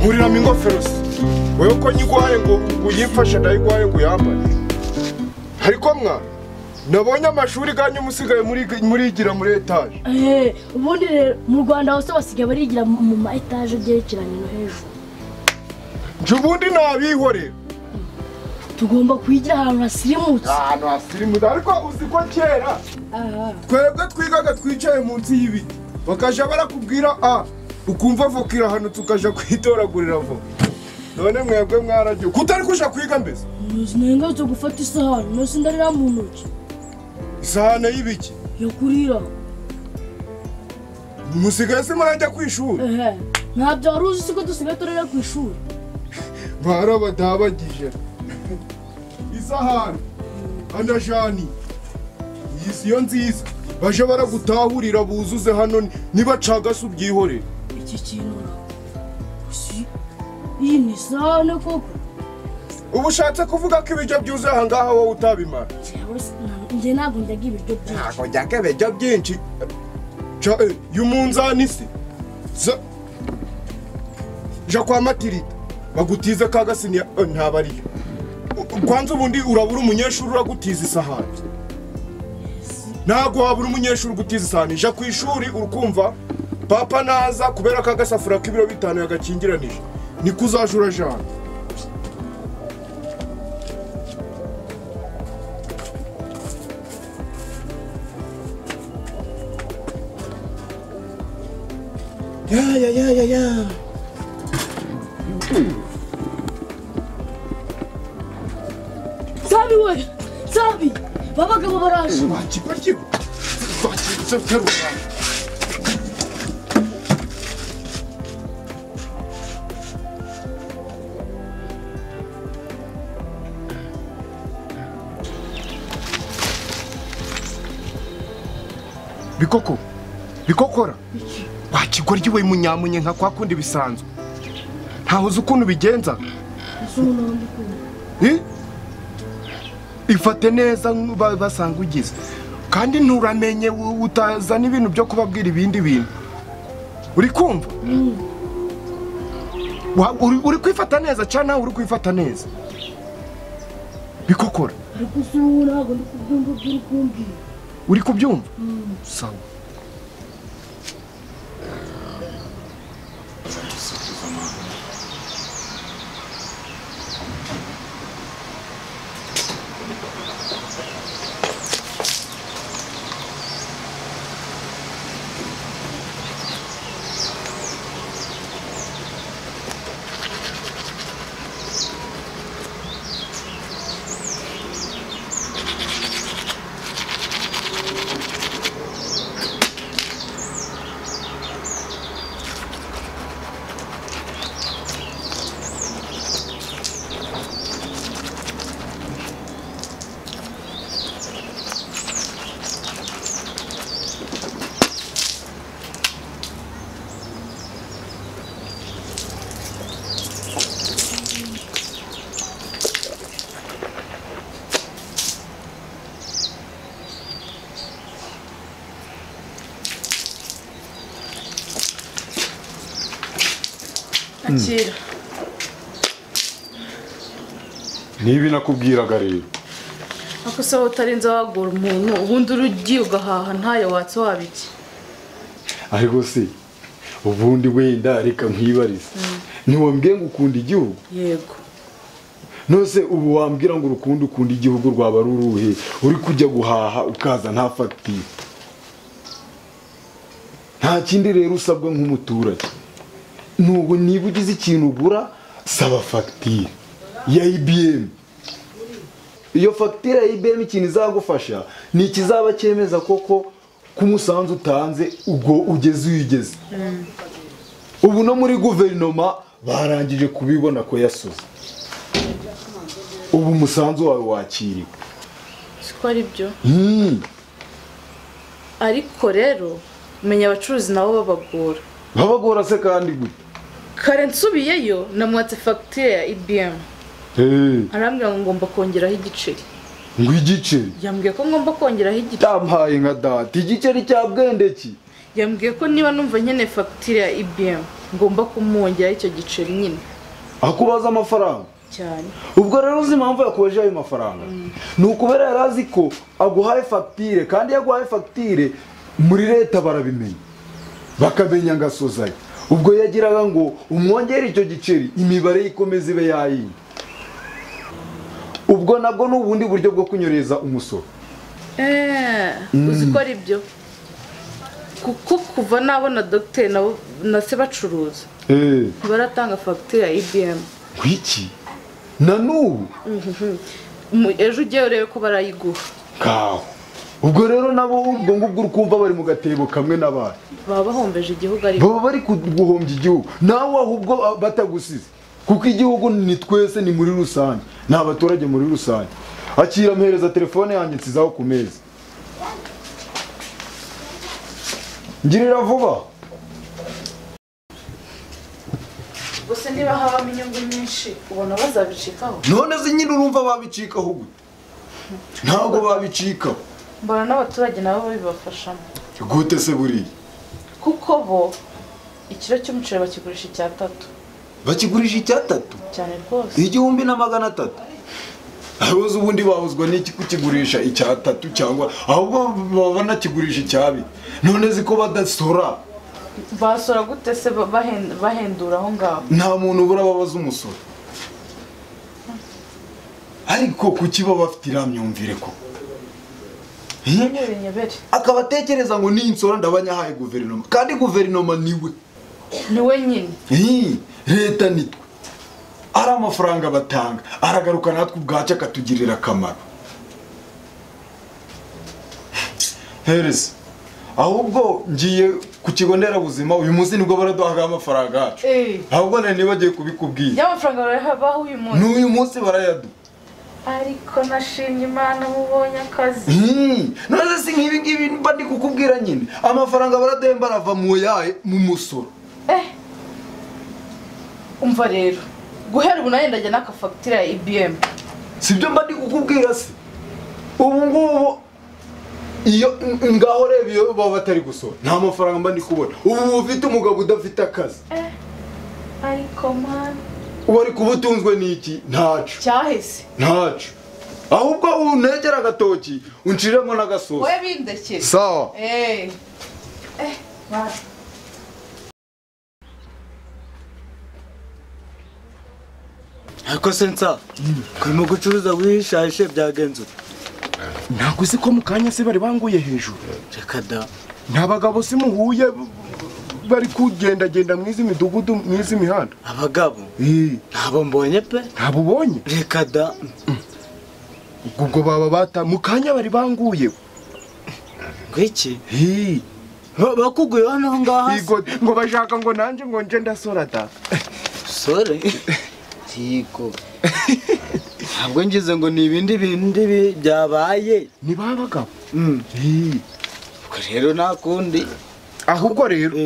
Nguriramo ingofero se. Wewe ko nyigwaye ngo uyimfashe ndayigwaye ngo yambare. Ariko mwa nabonye amashuri ganyu musigaye murigira muri etage. Ubundi rero mu Rwanda hose basigaye barigira mu ma etage byerekeranye no hejuru. Jubundi nabihorera. Tugomba kwigira ahantu hasirimutse. Ahantu hasirimutse ariko uziko kera. Twebwe twigaga twicaye munsi y'ibiti. Bakaja barakubwira ukumva vokira hano tukaja kwitoragurira vo. None mwebwe mwaragiye. Kutari kusha kwiga mbese. Nenga zo gufata isahani, no sindarira mu ntoki. Isahani y'ibiki? Yo kurira. Musigaye se murajya kwishuri? Ntabyo waruzi siko dusigaye turera kwishuri. Barabadabagije. Isahani. Andajani. Yisiyo nziza. Baje baragutahurira buzuze hano niba cagase ubyihore. Iki kintu iyi ni sahani koko. Ubushatse kuvuga ko ibiryo byuze aha ngaha wowe utabimara. Nje ntabwo ndyaga ibiryo byinshi. Ntabwo ndyaga ibiryo byinshi. Y'umunzani se. Ja kwa matirita. Bagutiza kagasini ntabariyo. Kwanza ubundi urabura umunyeshuri uragutiza isahani. Ntabwo wabura umunyeshuri ugutiza isahani. Ja kwishuri urukumva papa naza kubera kagasafura k'ibiro 5 yagakingiranije. Niko uzajura jana. Ya. Sabi we, Sabi. Babagabo baraje. Wakipakiwe. Terura. Bikokora. Wakigoryi we munyamunye nka kwa kundi bisanzwe. Ntahuze ukuntu bigenza. Ifate neza basanga ugize. Kandi nturamenye utazana ibintu byo kubabwira ibindi bintu. Uri kumva? Uri kwifata neza cyane uri kwifata neza. Bikokora. Ariko sura ntabwo ndi kubyumva by'urukumbyi. Uri kubyumva? Sawa. Akira. Nibi nakubwiraga rero. Ako se utarinze wagura umuntu ubundi urugiye ugahaha ntayo watse wabiki. Ariko se ubundi wenda reka nkwibarize. Ntiwambwiye ngo ukunda igihugu? Yego. Nose ubu wambwira ngo urukundo ukunda igihugu rwaba ruruhe uri kujya guhaha ukaza nta fagitire. Nta kindi rero usabwa nk'umuturage. Nubu niba ugize ikintu ugura saba fagitire ya IBM. Iyo fagitire ya IBM ikintu izagufasha ni ikizaba cyemeza koko kumusanzu utanze ubwo ugeze uyigeze. Ubu no muri guverinoma barangije kubibona ko yasoze. Ubu umusanzu wawe wakiriwe. Siko ari byo. Ariko rero menya abacuruzi nabo babagora. Babagora se kandi gute? Kare nsubiyeyo namwatse fagitire ya IBM. Arambwira ngo ngomba kongeraho igiceri. Ngo igiceri? Yambwiye ko ngomba kongeraho igiceri. Tampaye nka data igiceri cya bwende ki? Yambwiye ko niba numva nkeneye fagitire ya IBM ngomba kumwongera icyo giceri nyine. akubaza amafaranga Cyane. ubwo rero uzi impamvu yakojeje ayo mafaranga ni ukubera yarazi ko aguhaye fagitire kandi yaguhaye fagitire muri leta barabimenya bakamenya ngasozayo ubwo yagiraga ngo umwongere icyo giceri imibare ikomeze ibe yayindi ubwo nabwo ni ubundi buryo bwo kunyereza umusoro uzi ko ari byo kuko kuva nabona dogiteri na se bacuruza baratanga fagitire ya IBM wiki na n'ubu ejo ugiye urebe ko barayiguha kaho ubwo rero nabo ubwo ngubwo urukumva bari mu gatebo kamwe n'abandi baba bahombeje igihugu ariko baba bari guhombya igihugu nawe ahubwo batagusize kuko igihugu ni twese ni muri rusange ni abaturage muri rusange akira mpereza telefone yanjye nsizaho ku meza ngirira vuba gusa niba habamo inyungu nyinshi ubona bazabicikaho none se nyine urumva babicikaho gute ntabwo babicikaho mbona n'abaturage nabo bibafashamo gute se buriya kuko bo ikiro cy'umuceri bakigurisha 3 bakigurisha 3 cyane rwose 1300 abazo ubundi bahuzwa n'iki kukigurisha 3 cyangwa ahubwo baba nakigurisha 2 none ziko badasora basora gute se bahendura aho ngaho nta muntu ubura babaza umusoro ariko kuki baba bafite iramyumvire ko akabatekereza ngo ni insora ndabanyahaye guverinoma kandi guverinoma niwe nyine leta nitwe ari amafaranga batanga aragaruka natwe ubwacu akatugirira akamaro hereza ahubwo ngiye ku kigo nderabuzima uyu munsi nibwo baraduhaga amafaranga yacu ahubwo nari nibagiye kubikubwira y'amafaranga barayabaho uyu munsi n'uyu munsi barayaduha ariko nashimye Imana mubonye akazi none se nk'ibi ngibi mba ndi kukubwira nyine amafaranga barademba arava mu yahe mu musoro umva rero guhera ubu nayo ndajya n'aka fagitire ya IBM sibyo mba ndi kukubwira se ubu ngubu iyo ngaho reba iyo baba batari gusora nta mafaranga mba ndi kubona ubu ufite umugabo udafite akazi ariko man wari kubutunzwe n'iki ntacu cyahise ntacu ahubwo unegera agatoki unciremo n'agasosi wowe bindekere sawa ariko sensa kurimo gucuruza wishaje byagenze ntabwo uzi ko mu kanya se bari banguye hejuru reka da nta bagabo se muhuye bari kugendagenda mu izi midugudu mu izi mihanda abagabo ntabo mbonye pe ntabo ubonye reka da ubwo baba bata mu kanya bari banguye ngwiki bakuguye hano ngaha ngo bashaka ngo nanje ngo nje ndasora da sore tiko ntabwo ngize ngo ni ibindi byabaye ni babagabo ubwo rero nakundi ahubwo rero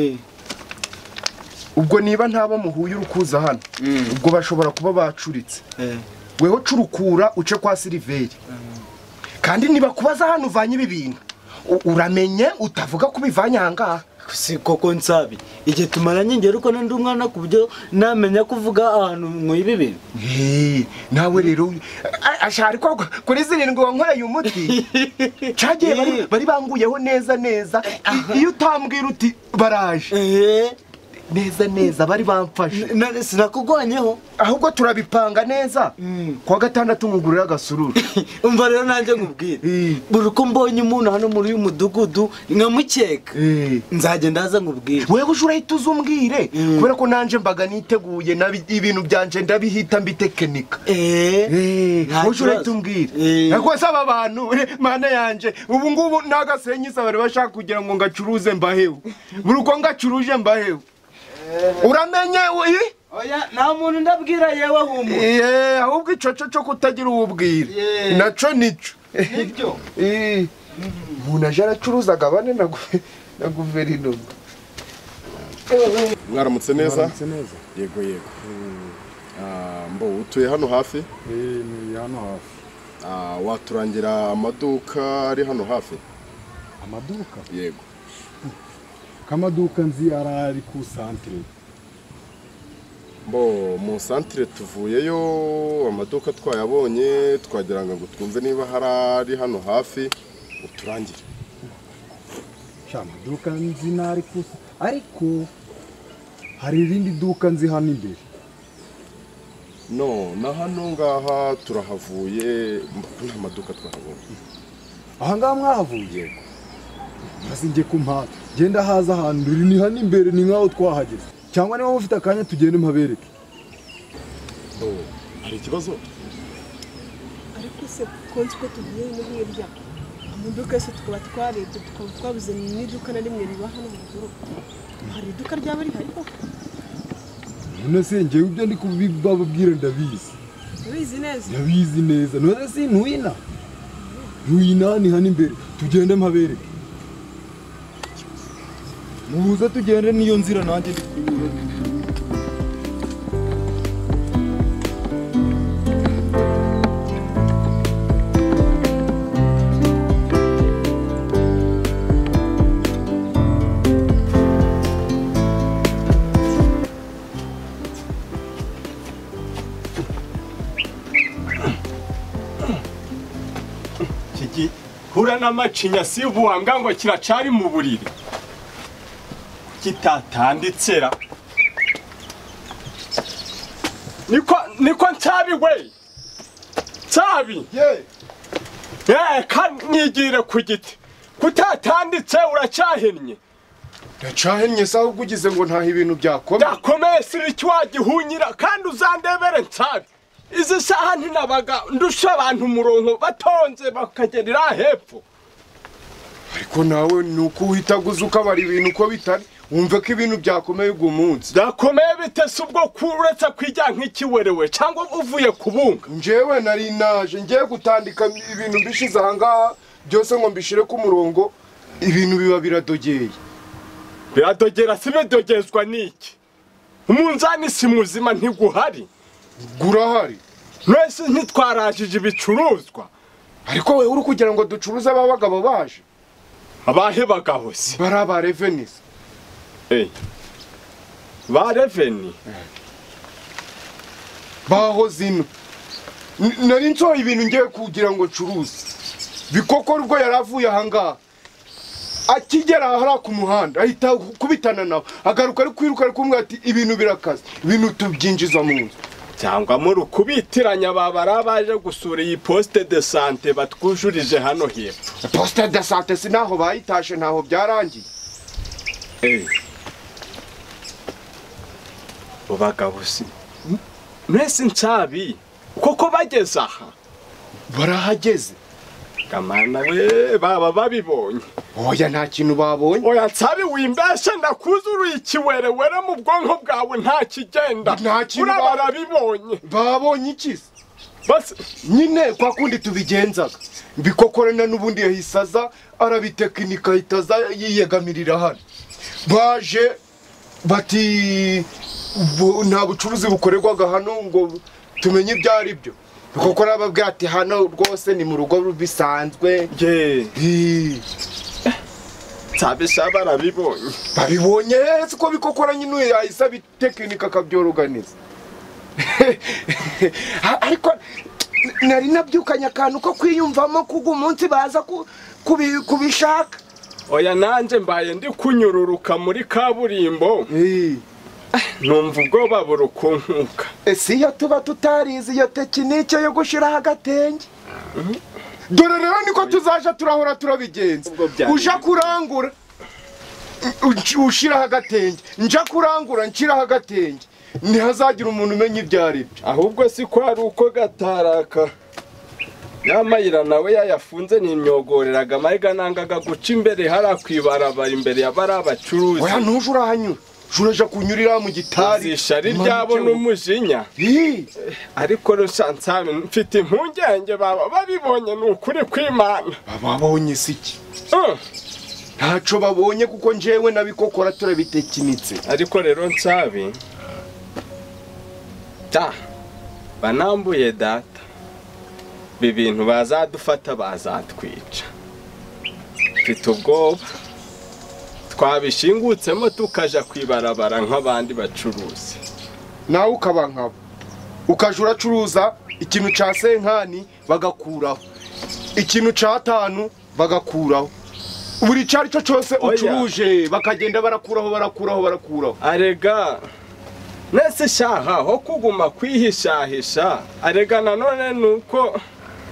ubwo niba ntabo muhuye urukuza hano ubwo bashobora kuba bacuritse weho curukura uce kwa Siliveri kandi niba kubaza hano uvanye ibi bintu uramenye utavuga ko bivanye ahangaha si koko nsabi igihe tumaranye ngera uko ndi umwana ku buryo namenya kuvuga ahantu mu ibi bintu nawe rero ashari ko kuri zirindwi wankoreye umuti cagiye bari banguyeho neza iyo utambwira uti baraje neza bari bamfashe sinakugwanyeho ahubwo turabipanga neza kwa gatandatu ngugurira agasururu umva rero nanjye nkubwire buri uko mbonye umuntu hano muri uyu mudugudu nkamukeka nzajya ndaza nkubwire wewe uje urahita uzumbwire kubera ko nanje mbaga niteguye ibintu byanje ndabihita mbitekenika uje urahita umbwire ariko saba abantu mana yanje ubu ngubu nagasenyi bari bashaka kugira ngo ngacuruze mbahewe buri uko ngacuruje mbahewe uramenye oya nta muntu ndabwira yewe humu ahubwo icoco cyo kutagira ububwira naco nico nibyo umuntu aje aracuruzaga bane na guverinoma mwaramutse neza yego mbo utuye hano hafi ni hano hafi waturangira amaduka ari hano hafi amaduka yego kamaduka nzi arari ku santre Mbo mu centre tuvuyeyo amaduka twayabonye twagira ngo twumve niba harari hano hafi uturangire. Amaduka nzi nari kusa ariko hari irindi duka nzi hano imbere. No, na hano ngaha turahavuye nta maduka twahabonye. Aha ngaha mwahavuye? Maze njye kumpata genda haza ahantu ni hano imbere ni nkaho twahageze cyangwa niba mufite akanya tugende mpabereke. Hari ikibazo? Ariko se konzi ko tugiye muri hirya amaduka yose tukaba twarebye tukaba twabuze n'iduka na rimwe riba hano mu gihugu. Hari iduka ryaba rihari koko? None se njyewe ibyo ndi kubibabwira ndabizi. Ubizi neza? Ndabizi neza. None se ntuyina? Ntuyina ni hano imbere tugende mpabereke. Mubuze tugende niyo nzira nanjye ndi kunyura. Hura n'amacinya sivuanga ngo kiracari mu buriri kitatanditsera niko nsabi we nsabi kanigire ku giti kutatanditse uracahennye ndacahennye saho ugize ngo ntaho ibintu byakomeye sibiki wagihunyira kandi uzandebere nsabi izi saha ntinabaga ndusha abantu umurongo batonze bakagerera hepfo ariko nawe nuko uhitaguza ukabara ibintu uko bitari wumve ko ibintu byakomeye ugu munsi byakomeye bitese ubwo kuretse kwijya nk'ikiwerewe cyangwa uvuye kubunga njyewe nari naje ngiye gutandika ibintu mbishize aha ngaha byose ngo mbishire ku murongo ibintu biba biradogera sibidogezwa n'iki umunzani si muzima ntiguhari gurahari mwese ntitwarajije ibicuruzwa ariko we uri kugira ngo ducuruze abagabo baje abahe bagabo se baraba revenues ba reveni baho zino nari nsohoye ibintu ngiye kugira ngo curuze bikoko ubwo yaravuye aha ngaha akigera ahari ku muhanda ahita kubitana nawe agaruka ari kwiruka ari kumwe ati ibintu birakaze ibintu tubyinjiza mu nzu cyangwa muri kubitiranya babara baje gusura iyi poste de santé batwujurije hano hepfo. Poste de santé sinaho bayitashe ntaho byarangiye. Ubagabo si mwese nsabi koko bageze aha barahageze kamana we baba babibonye oya nta kintu babonye oya nsabi wimbeshe ndakuzuruye ikiwerewere mu bwonko bwawe nta kigenda nta kintu barabibonye babonye iki basi nyine kwa kundi tubigenzaga bikokorana n'ubundi yahisaza arabitekinika hitaza yiyegamirira hano baje bati nta bucuruzi bukorerwaga hano ngo tumenye ibyo ari byo kuko nababwira ati hano rwose ni mu rugo bisanzwe tabisha babibonye siko bikokoranye n'uyu yahisa bitekinika akabyorganiza ariko nari nabyukanye akantu ko kwiyumvamo kuko umunsi baza kubishaka oya nanje mbaye ndi kunyururuka muri kaburimbo numva ubwoba burukunkuka ese iyo tuba tutarizi iyo tekinike yo gushiraho agatenge dore rero niko tuzaje turahora turabigenza uja kurangura ushiraho agatenge nja kurangura nshiraho agatenge ntihazagira umuntu umenya ibyo ari byo ahubwo si ko ari uko gataraka yamayira nawe yayafunze n'imyogoreraga amayiga nangaga guca imbere harakwibarabara imbere y'abari abacuruzi oya ntuje urahanyura Juraja kunyurira mu gitari zishari ryabo n'umujinya ariko rushansame mfite impungenge baba babibonye n'ukuri kw'Imana babonye siki ntaco babonye kuko njewe nabikokora turabitekinitse ariko rero nsabi banambuye data bibintu bazadufata bazatwica mfite ubwoba twabishingutsemo tukaja kwibarabara nk'abandi bacuruzi nawe ukaba nkabo ukaje uracuruza ikintu ca senkani bagakuraho ikintu ca 5 bagakuraho buri cyari cyo cyose ucuruje bakagenda barakuraho arega nese shaha ho kuguma kwihishahisha arega nanone nuko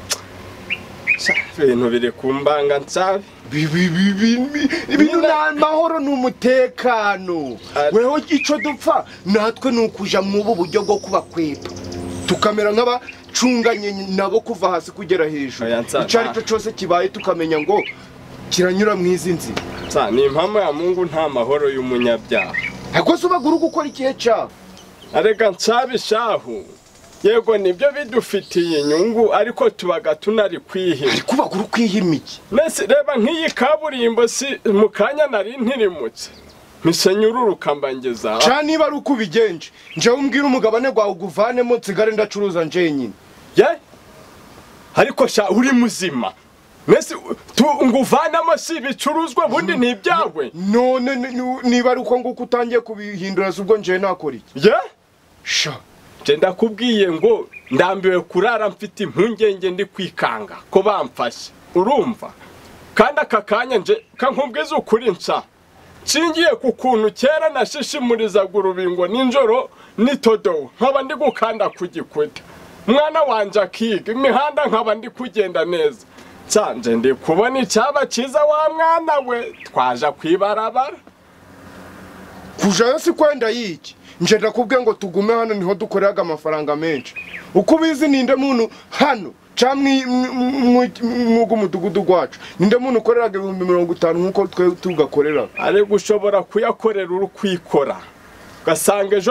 ibintu biri kumbanga nsabe ibintu n'amahoro n'umutekano weho ico dupfa natwe nukuja mu buryo bwo kubakwepa tukamera nk'abacunganye nabo kuva hasi kugera hejuru icari cyo cyose kibaye tukamenya ngo kiranyura mwizi nzira ni impamo ya Mungu nta mahoro y'umunyabyaha ako subaguru gukora ikihe cyawe arega nsabishahu yego nibyo bidufitiye inyungu ariko tubaga tunari kwihima ariko baguru kwihima iki nese reba nk'iyi kaburimbo si mukanya nari ntirimutse misenyururuka mbangeza cha niba ari uko ubigenje nje umbwira umugabane gwawe guvanemo nsigare ndacuruza nje nyine ye ariko sha uri muzima nese nguvanamo si bicuruzwa bundi ntibyawe none niba ari uko nguko utangiye kubihindura subwo nje nakora iki ye sha ndakubwiye ngo ndambiwe kurara mfite impungenge ndi kwikanga ko bamfashe urumva kandi akakanya nje kankubwiza ukuri nsa cingiye ku kuntu kera nashishimurizaga urubingo ninjoro nitodo nkaba ndi gukanda kugikuta mwana wanje akiga imihanda nkaba ndi kugenda neza cyanje ndi kubona icyaba cyiza wa mwana we twaja kwibarabara kuja yose kwenda yiki nje ndakubwiye ngo tugume hano niho dukoreraga amafaranga menshi uko ubizi ninde muntu hano camwe mwugo mudugudu gwacu ninde muntu ukoreraga 50 nkuko twe tugakorera ari gushobora kuyakorera uri kwikora gasanga ejo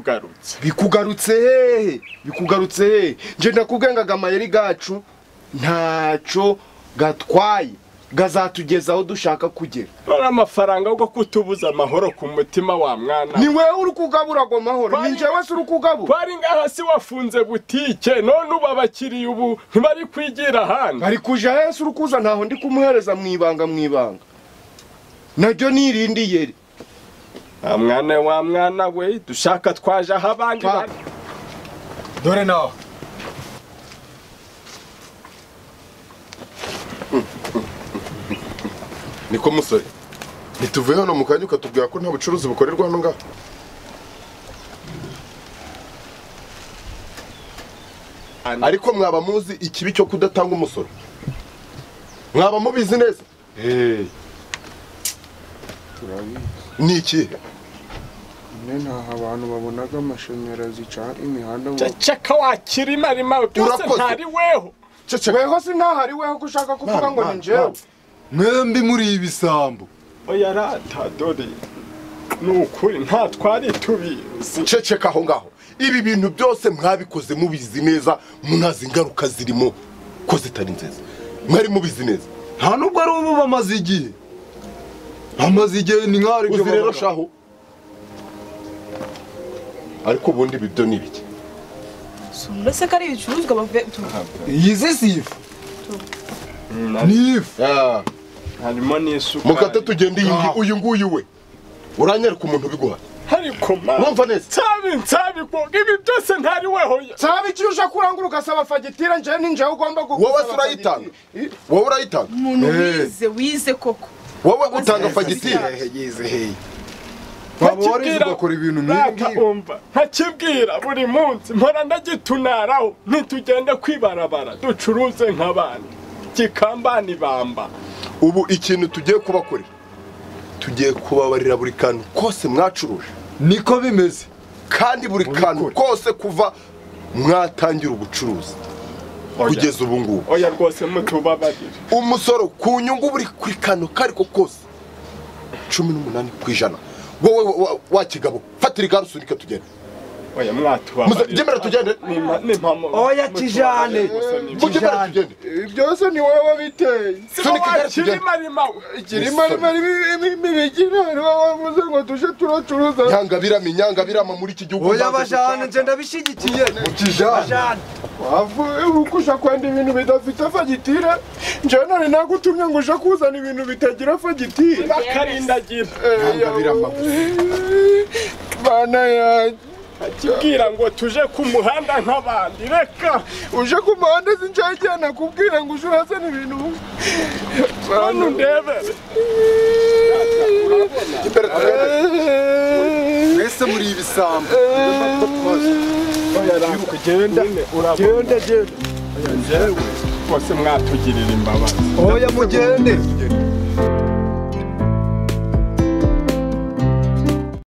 bikugarutse hehe nje ndakubwiye ngo amayeri gacu ntaco gatwaye gazatugezaho dushaka kugera amafaranga uko kutubuza amahoro ku mutima wa mwana ni wewe uri kugabura go mahoro ni njewe se uri kugabura kwari ngaha si wafunze butike none ubu abakiriye ubu ntibari kwigira handi bari kuja hese uri kuza ntaho ndi kumuhereza mwibanga naryo nirindi yeri mwana wa mwana we dushaka twaje aho abandi dore nawe niko musore nituvuye hano mukanya ukatubwira ko nta bucuruzi bukorerwa hano ngaha ariko mwaba muzi ikibi cyo kudatanga umusoro mwaba mubizi neza ni iki ntaho abantu babonaga amashanyarazi cyane imihanda ceceka wakirima rima byose ntari weho weho si ntaho ari weho gushaka kuvuga ngo ni njewe mwembi muri ibisambo oya rata dore nukuri nta twari tubizi ceceka aho ngaho ibi bintu byose mwabikoze mubizi neza munazi ingaruka zirimo ko zitari nziza mwari mubizi neza nta nubwo ari ubu bamaze igihe ni nk'ari byo rero shaho ariko ubundi bibyo ni biki mbese ko ari ibicuruzwa bavuye yize sifu nifu harimo n'isuka mukate tugende uyu nguyu we uranyereka umuntu ubiguha ariko urumva neza nsabi ko ibi byose ntari weho sabi kirusha kurangura ugasaba fagitire nje ninje ugomba wowe urayitanga umuntu wize koko wowe utanga fagitire yize waba warize ugakora ibintu nk'ibi ntakibwira buri munsi mpora ndagitunaraho ntitugende kwibarabara ducuruze nk'abandi kikambani bamba ubu ikintu tugiye kubakorera tugiye kubabarira buri kantu kose mwacuruje niko bimeze kandi buri kantu kose kuva mwatangira ubucuruzi kugeza ubu ngubu oya rwose mutubabarire umusoro ku nyungu buri kuri kantu kariko kose 18%. wowe wa kigabo fatira igare usunike tugende oya mwatubabarire gemera tugende oya kijane mugemera tugende byose ni wowe biteye sunika igare tugende kirima imibigina wavuze ngo tuje turacuruza nyanga birama muri iki gihugu oya bajane nje ndabishigikiye mukijane wavuye ukusha kwenda ibintu bidafite fagitire nje none nagutumye ngo uje kuzana ibintu bitagira fagitire bakarindagira nyanga birama bana ya akibwira ngo tuje ku muhanda nk'abandi reka uje ku muhanda sincagiye nakubwira ngo uje urazana ibintu hano ndebere mwese muri ibisambo genda njyewe bose mwatugirira imbabazi oya mugende